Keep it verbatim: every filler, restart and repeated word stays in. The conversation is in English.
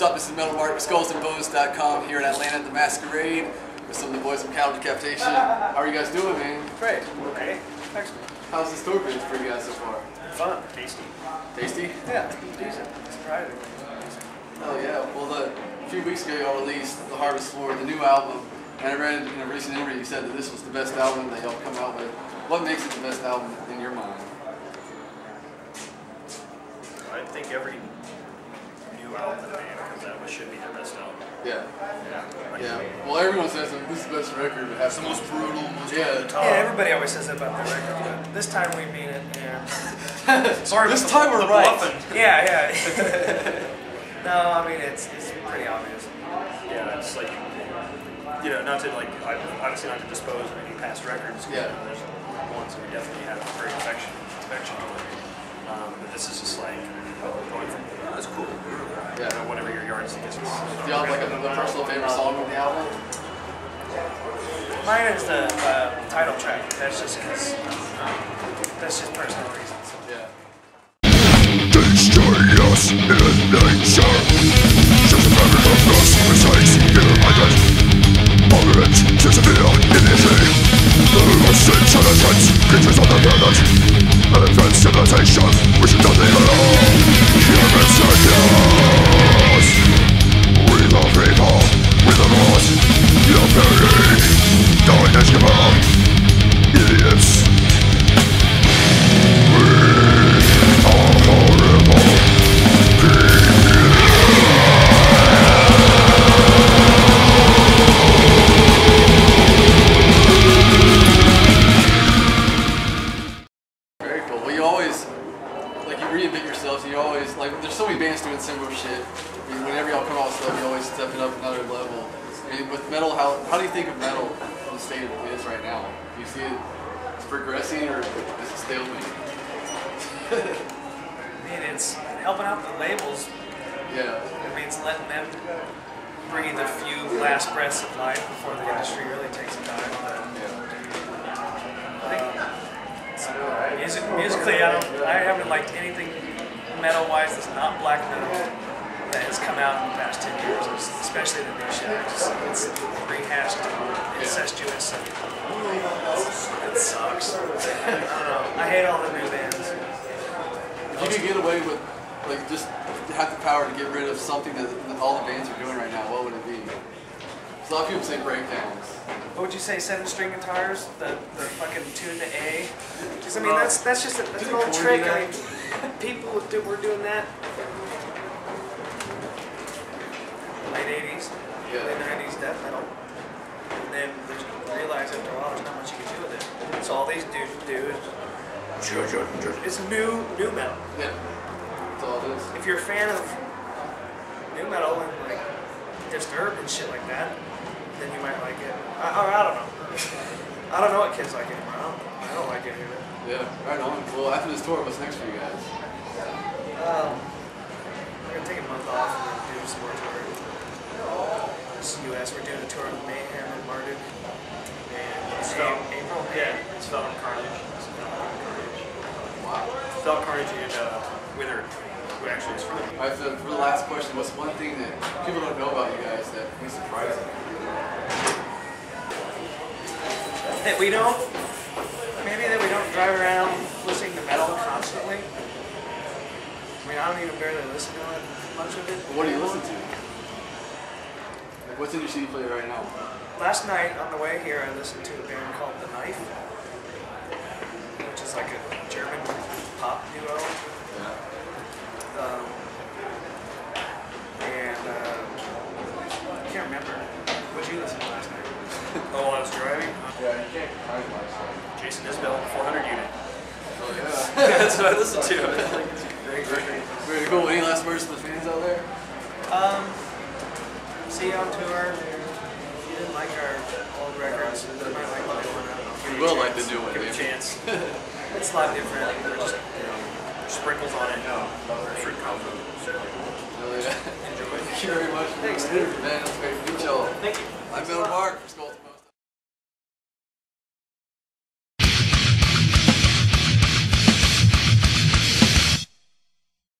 up? This is Metal Mark with Skulls and Bones dot com here in Atlanta at the Masquerade with some of the boys from Cattle Decapitation. How are you guys doing, man? Great. Okay. Excellent. How's this tour been for you guys so far? Fun. Tasty. Tasty? Yeah, decent. Surprising. Oh yeah. Well, the, a few weeks ago y'all released The Harvest Floor, the new album, and I read in a recent interview you said that this was the best album that y'all come out with. What makes it the best album in your mind? I think every new album that comes out with should be the best album. Yeah. Yeah. Yeah. Well, everyone says that this is the best record. It has the most brutal, most yeah. over the top. Yeah, everybody always says that about the record, but this time we mean it. Yeah. Sorry, this time we're right. Yeah, yeah. No, I mean it's it's pretty obvious. Yeah, it's like, you know, not to like obviously not to dispose of any past records. Yeah. There's ones that we definitely have very affection, affection for. Um, but this is just like going from oh, that's cool. Yeah. You know, whatever your yardstick is. Do y'all have like a, a personal favorite song on the album? Mine is the uh, title track. That's just because. That's just personal reasons. Yeah. Destroy us in nature. Just a matter of us resides here my death. Orange, disappear in the sea. The most intelligent creatures on the planet. Advanced civilization, we should nothing at all. Humans are yours. We love people, we love us. You're buried, dying as you are. Idiots. Very cool. Well, you always, like, you reinvent yourselves, and you always, like, there's so many bands doing similar shit. I mean, whenever y'all come out with stuff, you always step it up another level. I mean, with metal, how how do you think of metal in the state it is right now? Do you see it it's progressing, or is it stalemate? I mean, it's helping out the labels. Yeah. I mean, it's letting them breathe a few last breaths of life before the industry really takes a dive. But I think it's, music, musically, I don't, I haven't liked anything metal-wise that's not black metal that has come out in the past ten years, especially the new shit. It's, it's rehashed, incestuous, and it sucks. I don't know. I hate all the new bands. If you could get away with, like, just have the power to get rid of something that all the bands are doing right now, what would it be? Because a lot of people say breakdowns. What would you say? Seven-string guitars, the the fucking tune to A. Because I mean, that's that's just a, that's an old trick. I mean, people would do, were doing that late eighties, Yeah. late nineties death metal, and then they realized after a while there's not much you can do with it. So all these dudes do is it's new new metal. Yeah. That's all it is. If you're a fan of new metal and like Disturbed and shit like that, then you might like it. I, I, I don't know. I don't know what kids like anymore. I don't, I don't like any of it. Yeah, right on. Well, after this tour, what's next for you guys? Um, we're gonna take a month off and then do some more touring. This U S, we're doing a tour with Mayhem and Marduk. And it's Spelled- April. Yeah, it's spelled Carnage. It's spelled Carnage. Wow. Spelled Carnage and uh, Withered, who actually is from. All right, so for the last question, what's one thing that people don't know about you guys that is surprising? That we don't, maybe that we don't drive around listening to metal constantly. I mean, I don't even barely listen to it, much of it. What do you listen to? Like, what's in your C D player right now? Last night on the way here, I listened to a band called The Knife, which is like a German pop duo. Yeah. Um, and uh, I can't remember. What did you listen to last night? Oh, while I was driving. Yeah, you can't find myself. Jason Isbell, four hundred unit. Oh yeah. That's what I listened to. Like, it's a great record. Very cool. Any last words to the fans out there? Um, see you on tour. If you didn't like our old records, you might like the new one. I don't know. We will like the new one, Give it a maybe. chance. It's a lot different. They're just, You know, sprinkles on it. Fruit combo. Oh, yeah. Enjoy. Thank you very much. Thanks, dude. Man, that's great. Good job. Thank you. I'm Metal Mark.